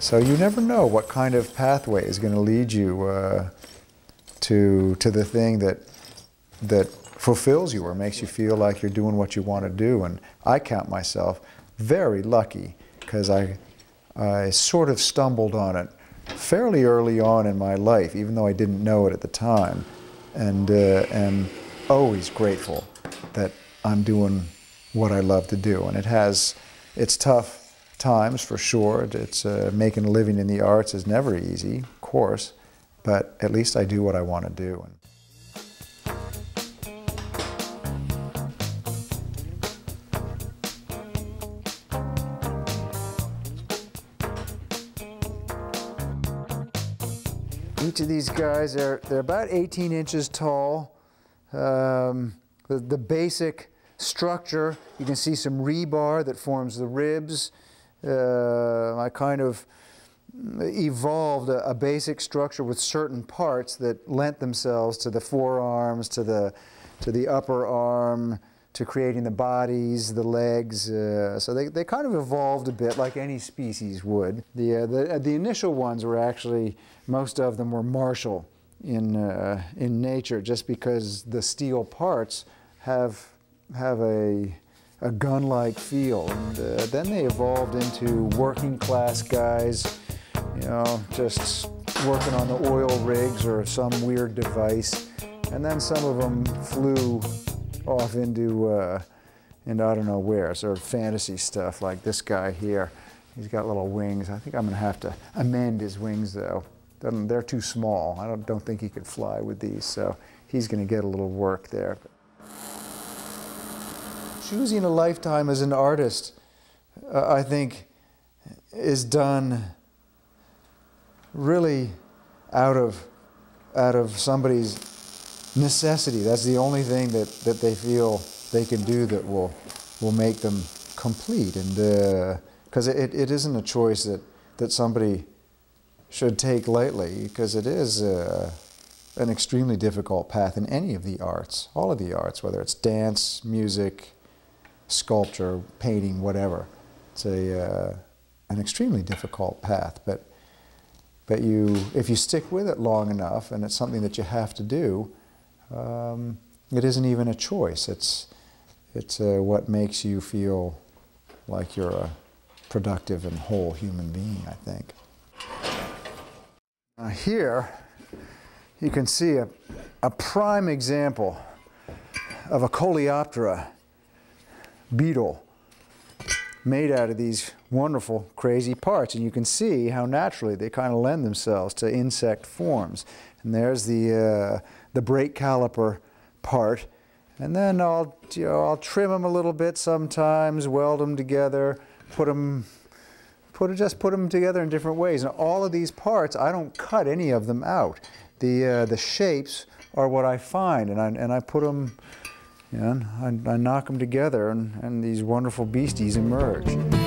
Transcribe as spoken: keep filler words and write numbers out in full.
So you never know what kind of pathway is going to lead you uh, to, to the thing that, that fulfills you or makes you feel like you're doing what you want to do. And I count myself very lucky because I, I sort of stumbled on it fairly early on in my life, even though I didn't know it at the time, and uh, am always grateful that I'm doing what I love to do. And it has, it's tough times for sure. It's uh, making a living in the arts is never easy, of course, but at least I do what I want to do. Each of these guys, are they're about eighteen inches tall. Um, the, the basic structure, you can see some rebar that forms the ribs. Uh, I kind of evolved a, a basic structure with certain parts that lent themselves to the forearms, to the, to the upper arm, to creating the bodies, the legs. Uh, so they, they kind of evolved a bit like any species would. The, uh, the, the initial ones were actually, most of them were martial in, uh, in nature, just because the steel parts have, have a, a gun-like feel. And uh, then they evolved into working class guys, you know, just working on the oil rigs or some weird device. And then some of them flew off into, uh, into I don't know where, sort of fantasy stuff like this guy here. He's got little wings. I think I'm gonna have to amend his wings though. They're too small. I don't, don't think he could fly with these, so he's gonna get a little work there. Choosing a lifetime as an artist, uh, I think, is done really out of, out of somebody's necessity. That's the only thing that, that they feel they can do that will, will make them complete. And because uh, it, it isn't a choice that, that somebody should take lightly, because it is uh, an extremely difficult path in any of the arts, all of the arts, whether it's dance, music, sculpture, painting, whatever. It's a, uh, an extremely difficult path, but, but you, if you stick with it long enough and it's something that you have to do, um, it isn't even a choice. It's, it's uh, what makes you feel like you're a productive and whole human being, I think. Now here you can see a, a prime example of a coleoptera beetle made out of these wonderful, crazy parts. And you can see how naturally they kind of lend themselves to insect forms. And there's the, uh, the brake caliper part. And then I'll, you know, I'll trim them a little bit sometimes, weld them together, put them, put, just put them together in different ways. And all of these parts, I don't cut any of them out. The, uh, the shapes are what I find, and I, and I put them, you know, I, I knock them together, and, and these wonderful beasties emerge.